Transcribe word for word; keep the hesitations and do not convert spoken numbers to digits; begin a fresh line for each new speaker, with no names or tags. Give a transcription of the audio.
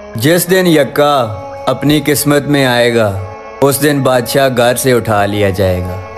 जिस दिन यक्का अपनी किस्मत में आएगा, उस दिन बादशाह घर से उठा लिया जाएगा।